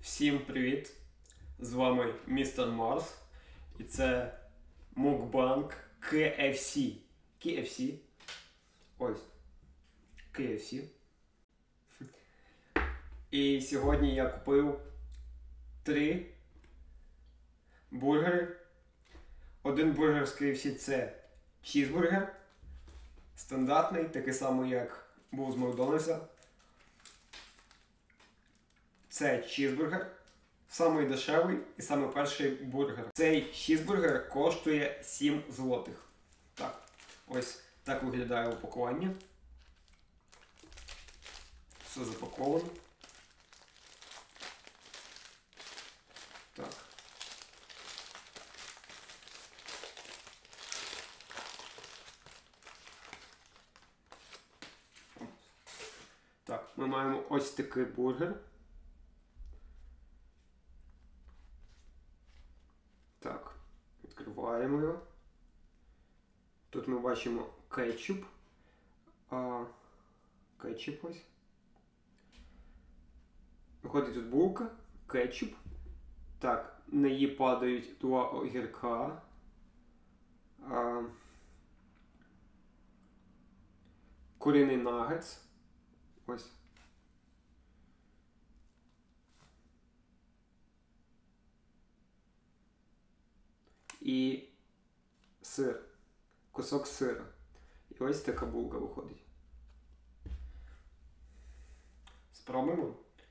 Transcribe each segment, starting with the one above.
Всім привіт! З вами Містер Марс. І це мукбанг KFC. KFC. Ось. KFC. І сьогодні я купив 3 бургери. Один бургер з KFC це чізбургер. Стандартний, такий самий, як був з Макдональдса. Це чізбургер. Самий дешевий і самий перший бургер. Цей чізбургер коштує 7 злотих. Так, ось так виглядає упакування. Все запаковано. Так. Так, ми маємо ось такий бургер. Так, відкриваємо його. Тут ми бачимо кетчуп. Кетчуп ось. Виходить тут булка, кетчуп. Так, на її падають 2 огірка. Куриний нагетс. Ось. І сир. Кусок сира. І ось така булка виходить. Спробуємо.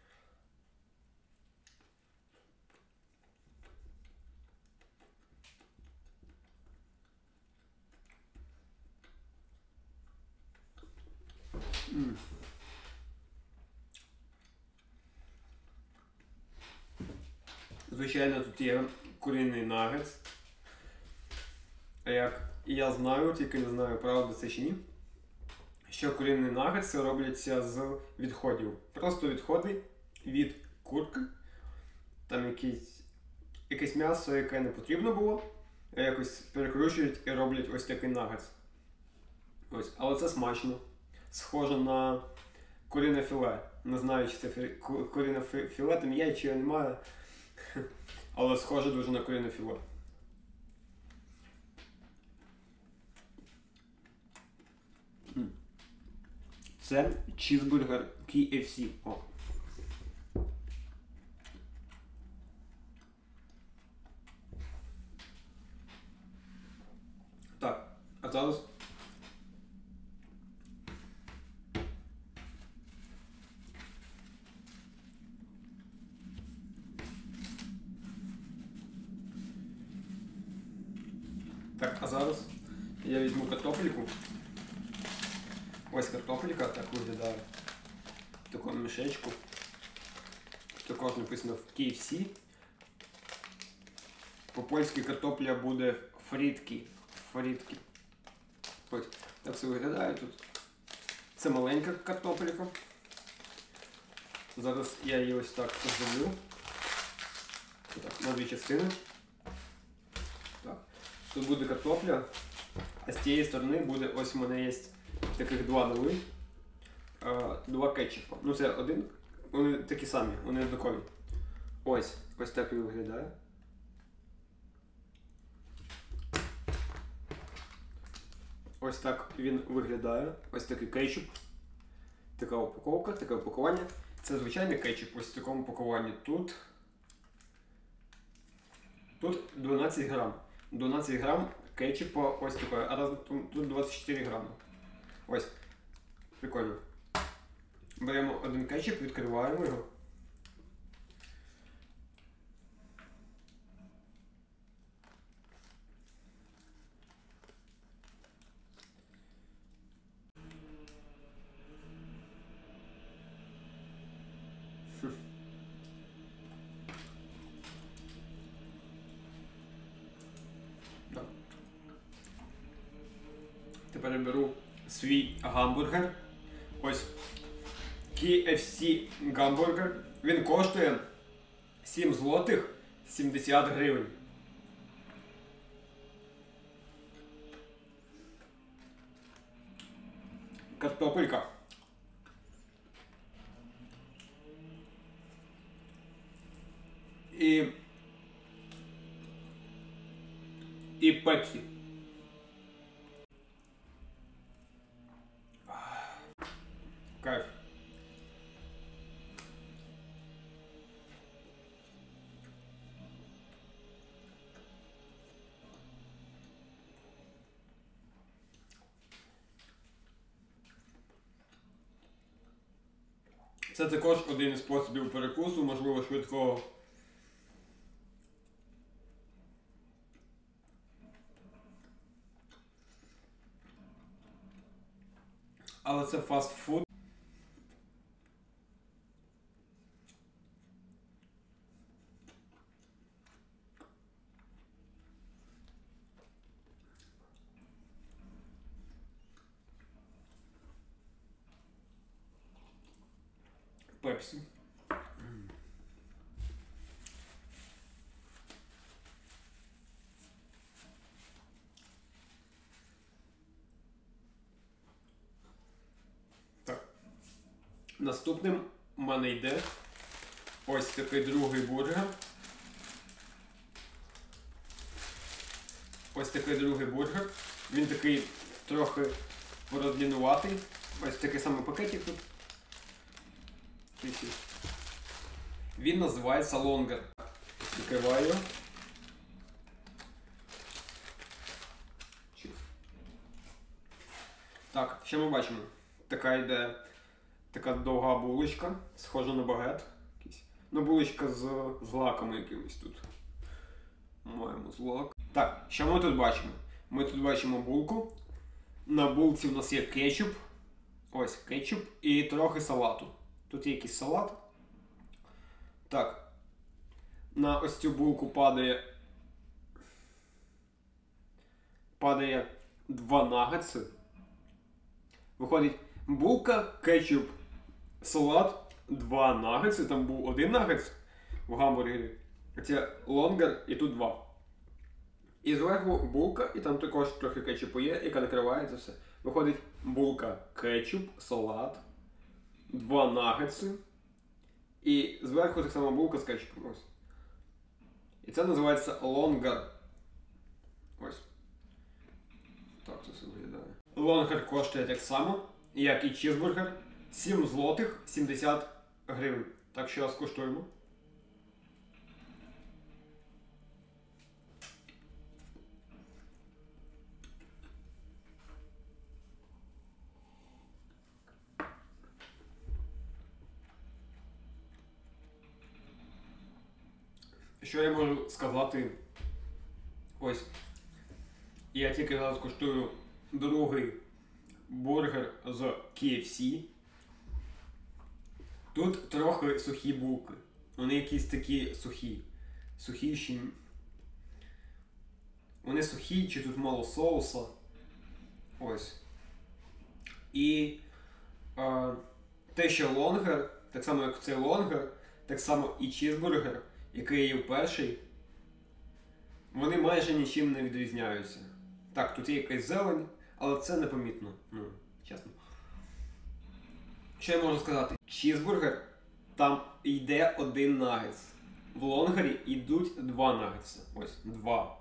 Звичайно, тут є куриний нагетс. Як я знаю, тільки не знаю, правда це чи ні, що курині нагетси робляться з відходів. Просто відходи від курки. Там якесь м'ясо, яке не потрібно було, якось перекручують і роблять ось такий нагетс. Ось. Але це смачно. Схоже на курине філе. Не знаю, чи це курине філе, там є, чи немає. Але схоже дуже на курине філе. Це чізбургер KFC. О. Так, а зараз я візьму картопельку. Ось картопелька так виглядає в такому мішечку. Також написано в KFC. По-польськи картопля буде фрітки. Фрітки. Ось так все виглядає тут. Це маленька картопелька. Зараз я її ось так розділю. На 2 частини. Так. Тут буде картопля, а з цієї сторони буде, ось у мене є таких 2 доли, 2 кетчупа. Ну це один, вони такі самі, вони однакові. Ось так він виглядає. Ось так він виглядає. Ось такий кетчуп. Така упаковка, таке упакування. Це звичайний кетчуп, ось в такому упакуванні. Тут 12 грам. 12 грам кетчупа ось таке, а тут 24 грами. Ось. Прикольно. Беремо один кетчуп, відкриваємо його. Тепер я беру свій гамбургер. Ось KFC гамбургер. Він коштує 7 злотих 70 гривень. Картопелька. і пепсі. Кайф. Це також один із способів перекусу, можливо, швидкого. Але це фастфуд. Пепсі. Так. Наступним у мене йде ось такий другий бургер. Ось такий другий бургер. Він такий трохи породлінуватий. Ось такий самий пакетик тут. Він називається Longer. Відкриваю. Так, що ми бачимо? Така йде така довга булочка, схожа на багет. Ну, булочка з лаками якимось тут. Маємо з лак. Так, що ми тут бачимо? Ми тут бачимо булку. На булці у нас є кетчуп. Ось кетчуп і трохи салату. Тут є якийсь салат. Так. На ось цю булку падає 2 нагетси. Виходить булка, кетчуп, салат, 2 нагетси. Там був 1 нагетс в гамбургері. Це лонгер і тут 2. І зверху булка, і там також трохи кетчупу є, яка накривається все. Виходить булка, кетчуп, салат, 2 нагетси. І зверху так само булка з кетчупом. Ось. І це називається лонгер. Ось. Так це все виглядає. Лонгер коштує так само, як і чізбургер. 7 злотих 70 гривень. Так що скуштуємо. Що я можу сказати? Ось. Я тільки зараз куштую другий бургер з KFC. Тут трохи сухі булки. Вони якісь такі сухі. Сухіші. Вони сухі, чи тут мало соуса. Ось. І те, що лонгер, так само як цей лонгер, так само і чізбургер, який є перший, вони майже нічим не відрізняються. Так, тут є якась зелень, але це непомітно. Ну, чесно. Що я можу сказати? Чізбургер, там йде 1 нагетс. В лонгері йдуть 2 нагетси. Ось, 2.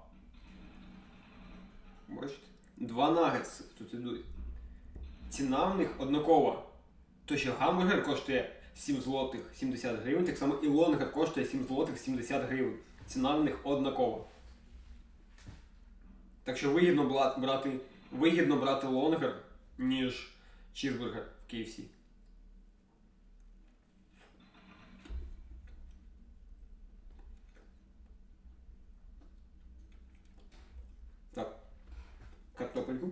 Бачите? 2 нагетси тут йдуть. Ціна в них однакова. То, що гамбургер коштує 7 злотих 70 гривень, так само і лонгер коштує 7 злотих 70 гривень. Ціна в них однакова. Так що вигідно брати лонгер, ніж чізбургер в KFC. Так. Картопельку.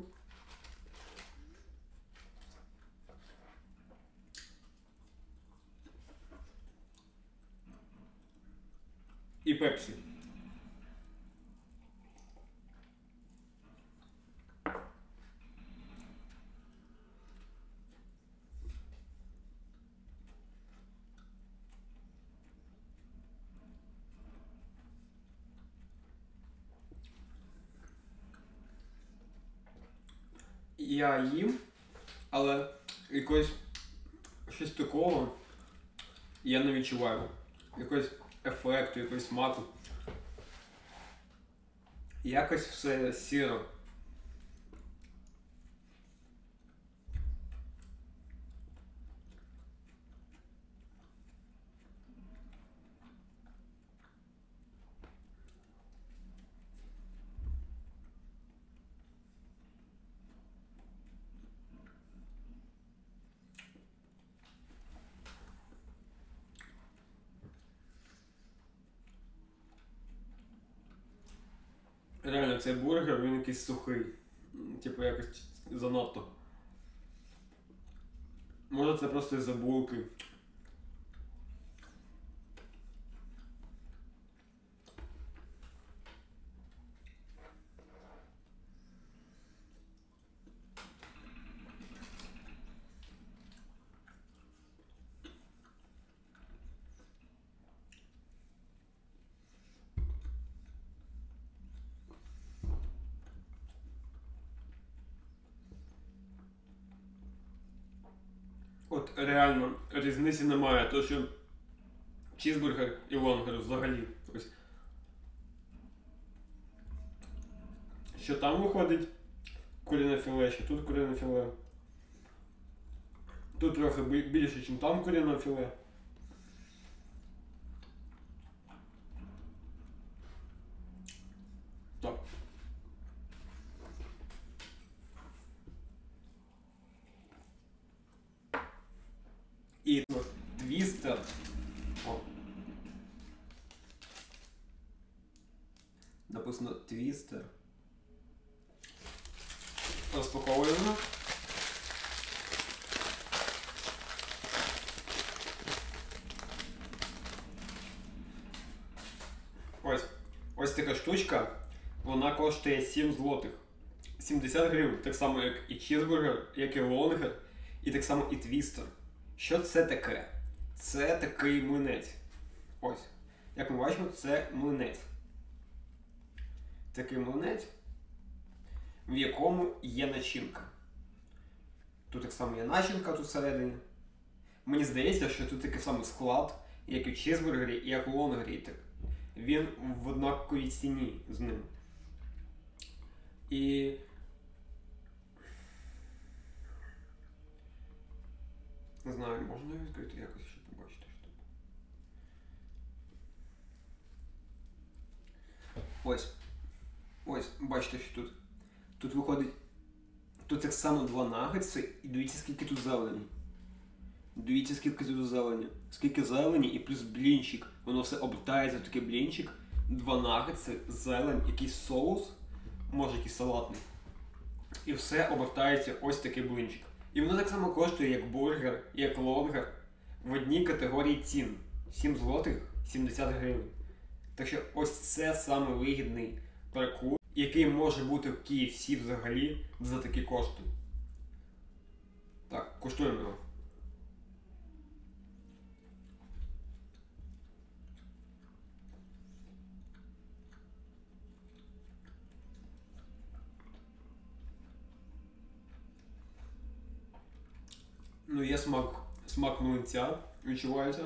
І пепсі. Я їм, але якось щось такого я не відчуваю. Якось ефекту, якогось смаку. Якось все сіро. Реально, цей бургер, він якийсь сухий. Типу якось занадто. Може це просто із-за булки. От реально різниці немає, то що чізбургер і лонгер взагалі. Ось. Що там виходить куріне філе, що тут куріне філе. Тут трохи більше, ніж там куріне філе. Так. І твістер. О. Написано твістер. Розпаковуємо. Ось така штучка, вона коштує 7 злотих. 70 гривень, так само як і чізбургер, як і лонгер, і так само і твістер. Що це таке? Це такий млинець. Ось. Як ми бачимо, це млинець. Такий млинець, в якому є начинка. Тут так само є начинка тут всередині. Мені здається, що тут такий самий склад, як і в чізбургері, і як у лонгері. Він в однаковій ціні з ним. І не знаю, можна відкрити якось, щоб побачити, що тут. Ось, бачите, що тут. Тут виходить, тут так само 2 нагетси, і дивіться, скільки тут зелені. Дивіться, скільки тут зелені. Скільки зелені і плюс блінчик. Воно все обертається в такий блінчик. 2 нагетси, зелень, якийсь соус, може якийсь салатний. І все обертається ось такий блінчик. І воно так само коштує, як бургер, як лонгер, в одній категорії цін. 7 злотих, 70 гривень. Так що ось це саме вигідний перекус, який може бути в KFC взагалі за такі кошти. Так, куштуємо його. Ну, є смак млинця, відчувається.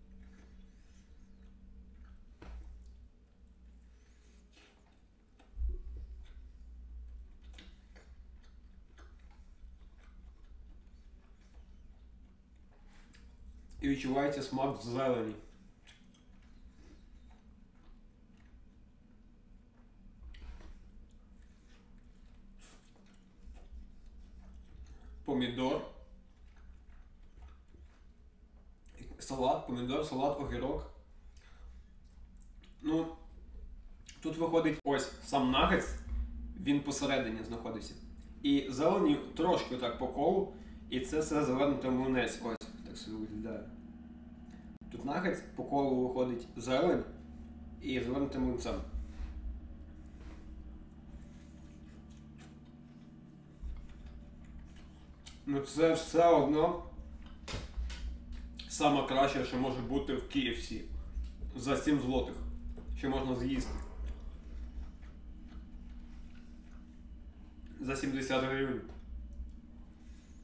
І відчувається смак зелені. Помідор. Салат, помідор, салат, огірок. Ну, тут виходить ось сам нагетс, він посередині знаходиться. І зелені трошки так по колу, і це все завернуто млинець. Ось, так собі виглядає. Тут нагетс, по колу виходить зелень і завернуто млинцем. Ну це все одно саме краще, що може бути в KFC. За 7 злотих. Що можна з'їсти. За 70 гривень.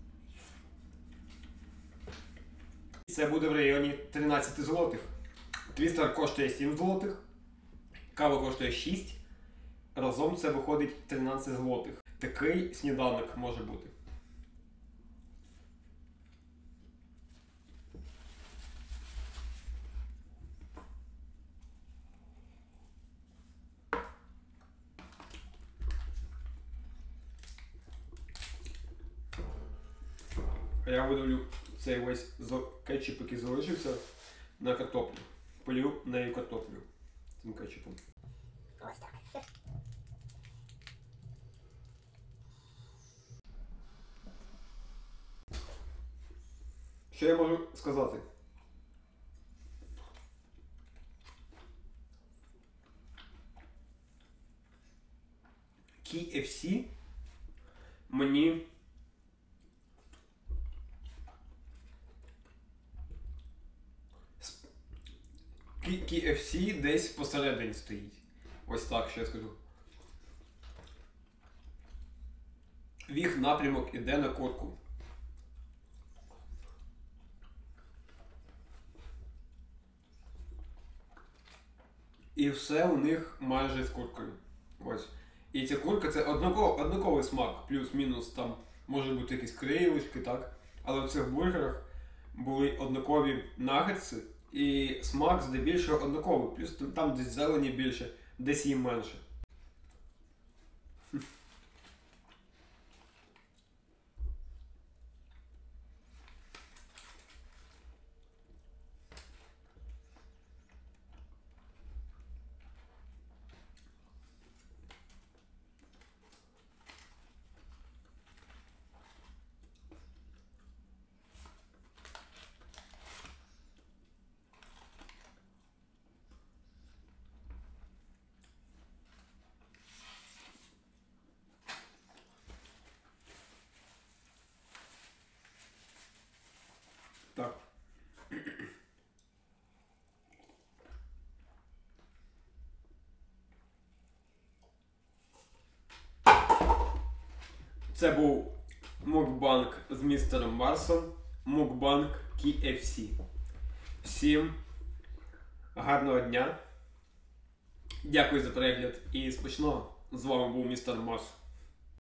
Це буде в районі 13 злотих. Твістер коштує 7 злотих, кава коштує 6. Разом це виходить 13 злотих. Такий сніданок може бути. А я видавлю цей весь кетчуп, який залишився, на картоплю. Полю нею картоплю цим кетчупом. Ось так. Що я можу сказати? KFC мені KFC десь посередині стоїть. Ось так, що я скажу. Їх напрямок іде на курку. І все у них майже з куркою. Ось. І ця курка це однаковий смак, плюс-мінус там може бути якісь крилишки, так? Але в цих бургерах були однакові нагетси, і смак здебільшого однаковий, плюс там десь зелені більше, десь їм менше. Так. Це був мукбанг з містером Марсом, мукбанг KFC. Всім гарного дня. Дякую за перегляд і смачного. З вами був містер Марс.